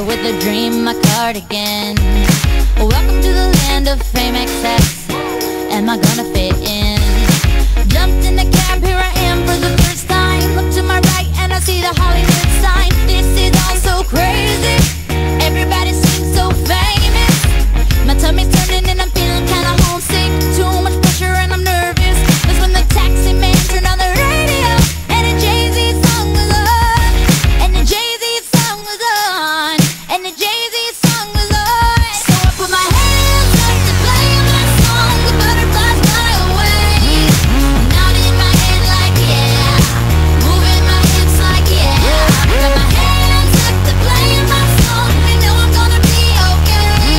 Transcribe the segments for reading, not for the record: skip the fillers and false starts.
with a dream, my cardigan. Welcome to the land of fame excess. Am I gonna fit in? Jumped in the cab, here I am for the first time. Look to my right and I see the Hollywood sign. This is all so crazy. Everybody seems so famous. My tummy's turning and I'm feeling kinda homesick. Too much pressure and I'm nervous. That's when the taxi man turned on the radio and a Jay-Z song was on. And the Jay-Z song was on. And the Jay-Z song was on. So I put my hands up to play my song. The butterflies fly away. Nodding my head like yeah, moving my hips like yeah. I put my hands up to play my song. I know I'm gonna be okay.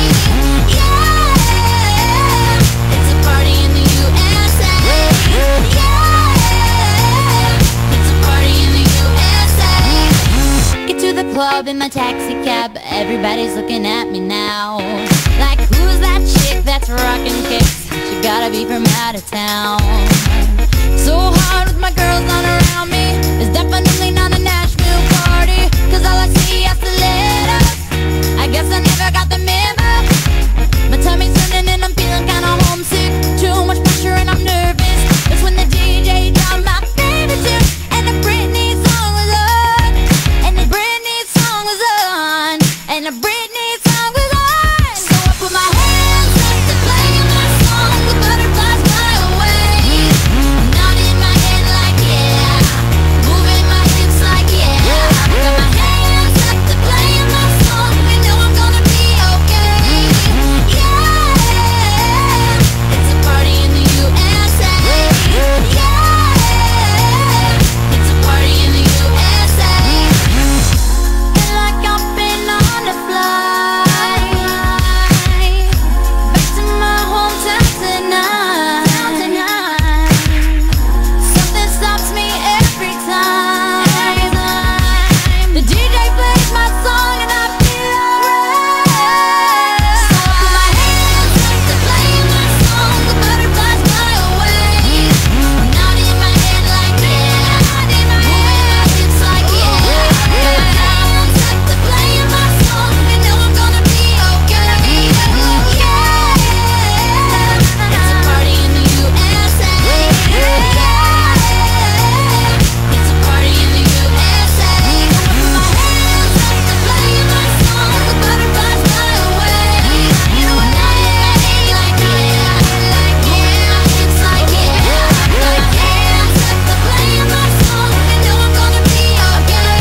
Yeah, it's a party in the USA. Yeah, it's a party in the USA. Get to the club in my taxi cab. Everybody's looking at me now. Like, who's that chick that's rockin' kicks? She gotta be from out of town. So hard with my girls on around me. It's definitely not a Nashville party, cause all I see are stilettos. I guess I never got the memo. My tummy's turning and I'm feeling kinda homesick. Too much pressure and I'm nervous. That's when the DJ dropped my favorite tune. And the Britney song was on. And the Britney song was on. And the Britney song was on. So I put my hands up to play my song. The butterflies fly away. Nodding my head like yeah, moving my hips like yeah. I put my hands up to play my song. I know I'm gonna be okay. Yeah, it's a party in the USA. Yeah, it's a party in the USA. Feel like I've been on a flight back to my hometown tonight. Something stops me every time. The DJ plays my song and I feel alright. So I put my hands up to play my song. The butterflies fly away. Nodding my head like yeah, moving my hips like yeah. I put my hands up to play my song. I know I'm gonna be okay. Yeah, it's a party in the USA. Yeah, it's a party in the USA. I put my hands up to play my song. The butterflies fly away. Nodding my head like yeah, moving my hips like yeah. I put my hands up to play my song. I know I'm gonna be okay.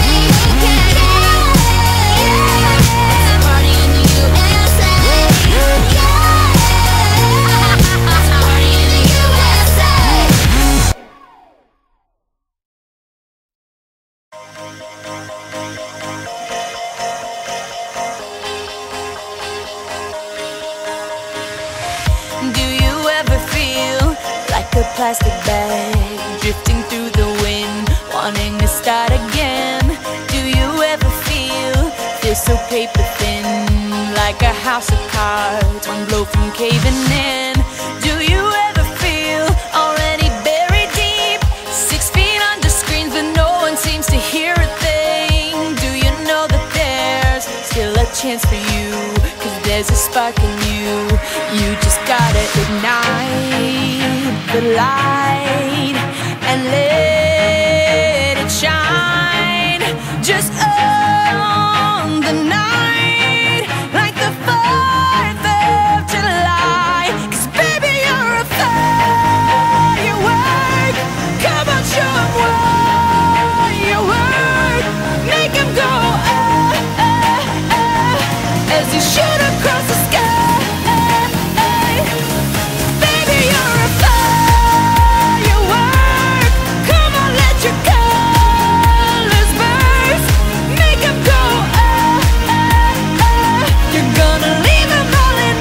Yeah, it's a party in the USA. Yeah, it's a party in the USA. Do you ever feel like a plastic bag drifting through the wind, wanting to start again? Do you ever feel so paper thin, like a house of cards, one blow from caving in? Do you ever feel already buried deep, 6 feet under screens but no one seems to hear a thing? Do you know that there's still a chance for you, cause there's a spark in you? You just gotta ignite the light and let it shine. Just own the night like the 4th of July. Cause baby, you're a firework. Come on, show 'em what you work. Make 'em go as you shoot across the sky. Baby, you're a firework. Come on, let your colors burst. Make 'em go you're gonna leave 'em all in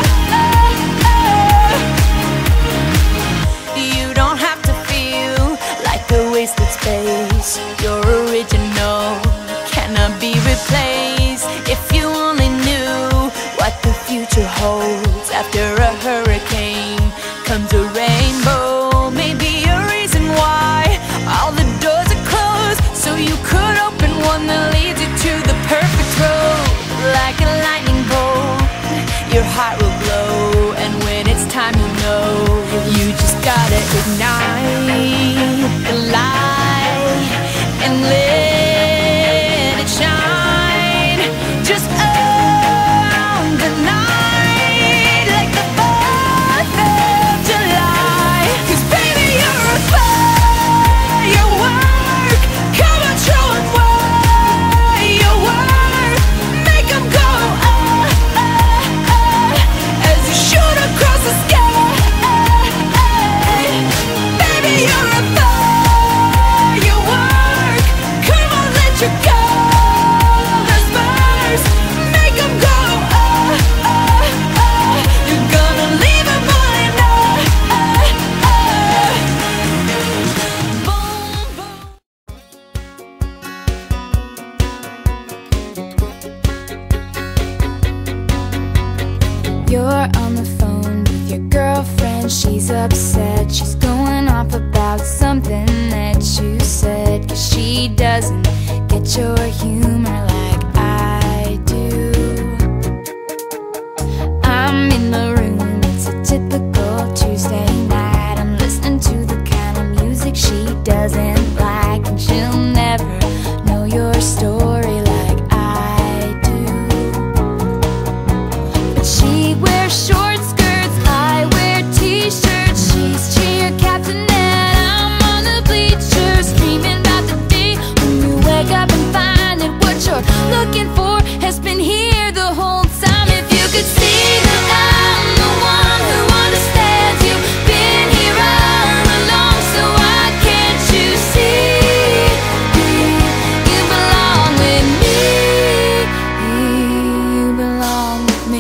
You don't have to feel like a wasted space. You're original, cannot be replaced. If you only knew what the future holds. After a hurricane comes a rainbow. Maybe a reason why all the doors are closed, so you could open one that leads you to the perfect road. your heart will glow. And when it's time, you know, you just gotta ignite the light and let it shine. Just own the night like the 4th of July. 'Cause baby, you're a firework. Come on, show 'em what you worth. Make 'em go as you shoot across the sky. Baby, you're a firework. Come on, let your colors burst. Make 'em go you're gonna leave 'em all in boom, boom. You're on the phone with your girlfriend. She's upset. She's going off about something that you said. 'Cause she doesn't get your humor like I do. I'm in the room. It's a typical Tuesday night. I'm listening to the kind of music she doesn't like. And she'll never know your story like I do. But she wears short skirts, I wear t-shirts. She's cheer captain and I'm on the bleachers, dreaming about the day when you wake up and find that what you're looking for has been here the whole time. If you could see that I'm the one who understands you, been here all along, so why can't you see you belong with me? You belong with me.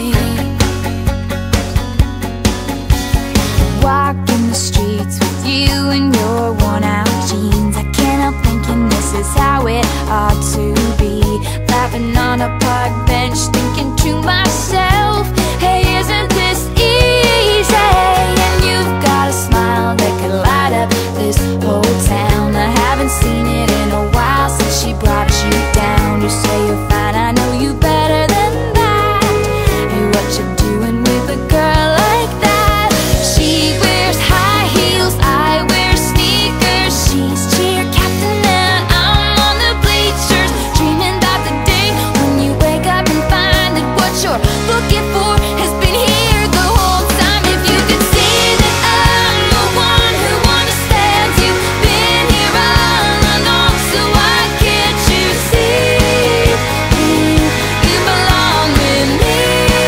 Walking the streets with you in your worn out jeans, I can't help thinking this is how it ought to be. Laughing on a park bench, thinking to myself, hey, isn't this easy? And you've got a smile that could light up this whole town. I haven't seen it in a while since she brought you down. You say you're fine, I know you better than that. Hey, what you doing with a girl like that? She wears high heels, I wear sneakers. She's cheer captain and I'm on the bleachers, dreaming about the day when you wake up and find that what you're looking for has been here the whole time. If you could see that I'm the one who understands you, been here all along, so why can't you see you belong with me?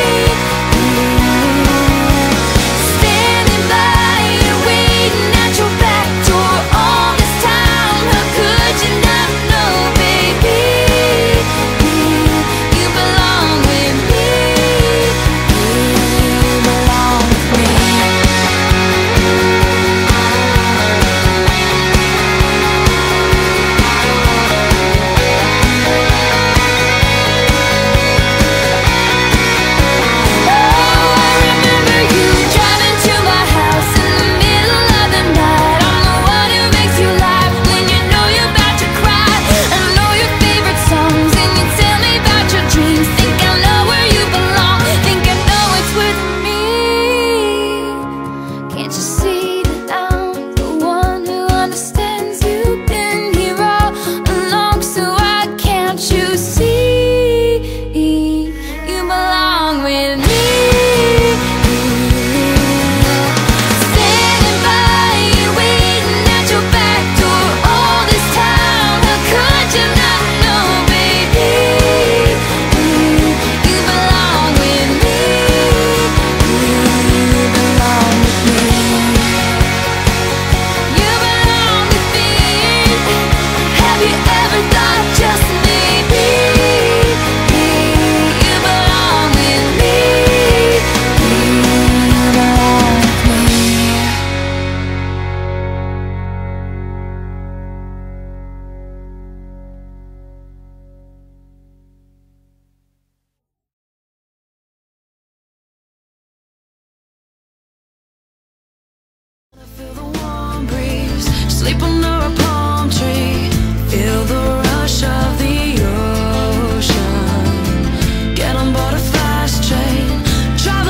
Standing by you, waiting at your back door all this time. How could you not know, baby? You belong with me. You belong with me. Oh, I remember you driving to my house in the middle of the night. I'm the one who makes you laugh when you know you're about to cry. I know your favorite songs and you tell me about your dreams. Think I know where you belong, think I know it's with me. Can't you see that I'm the one who understands you, been here all along, so why can't you see you belong with me? Standing by you, waiting at your back door all this time. How could you not know, baby? You belong with me. You belong with me. You belong with me. Have you ever thought just maybe you belong with me? You belong with me. Feel the warm breeze, sleep under a palm tree, feel the rush of the ocean. Get on board a fast train, travel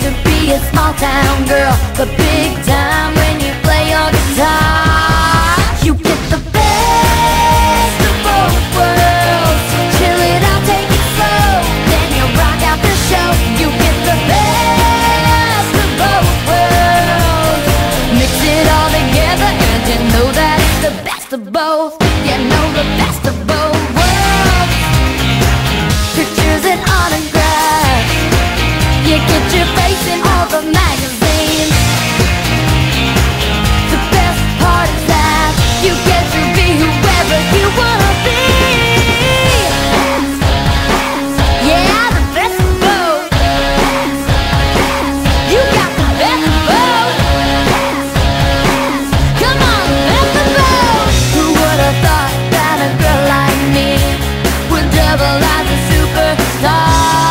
to be a small town girl, but big time when you play your guitar. You get the best of both worlds. Chill it out, take it slow, then you rock out the show. You get the best of both worlds. Mix it all together and you know that it's the best of both. You know the best of both worlds. Pictures and autographs, you get your face in all the magazines. The best part is that you get to be whoever you wanna be. Yeah, the best of both. You got the best of both. Come on, the best of both. Who would have thought that a girl like me would double as a superstar?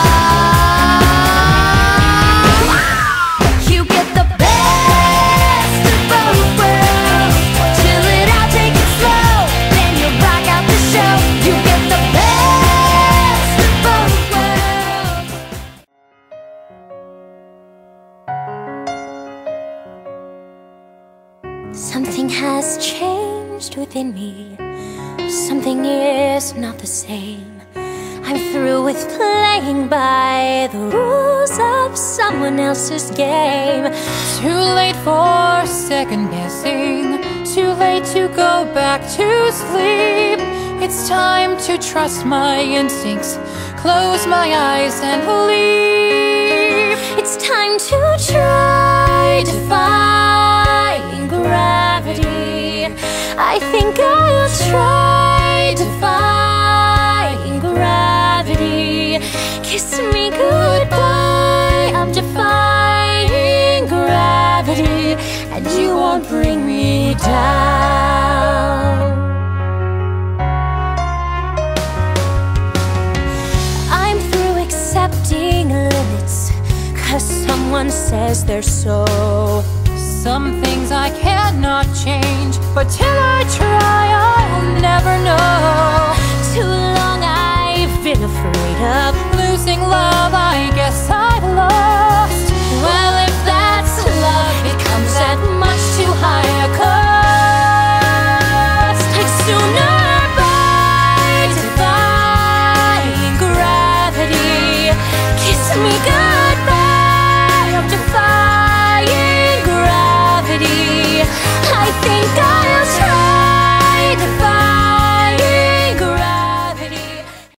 Something has changed within me. Something is not the same. I'm through with playing by the rules of someone else's game. Too late for second guessing, too late to go back to sleep. It's time to trust my instincts, close my eyes and believe. It's time to try defying gravity. I think I'll try defying gravity. Kiss me goodbye, I'm defying gravity, and you won't bring me down. I'm through accepting limits, 'cause someone says they're so. Some things I cannot change, but till I try, I'll never know. Too long I've been afraid of losing love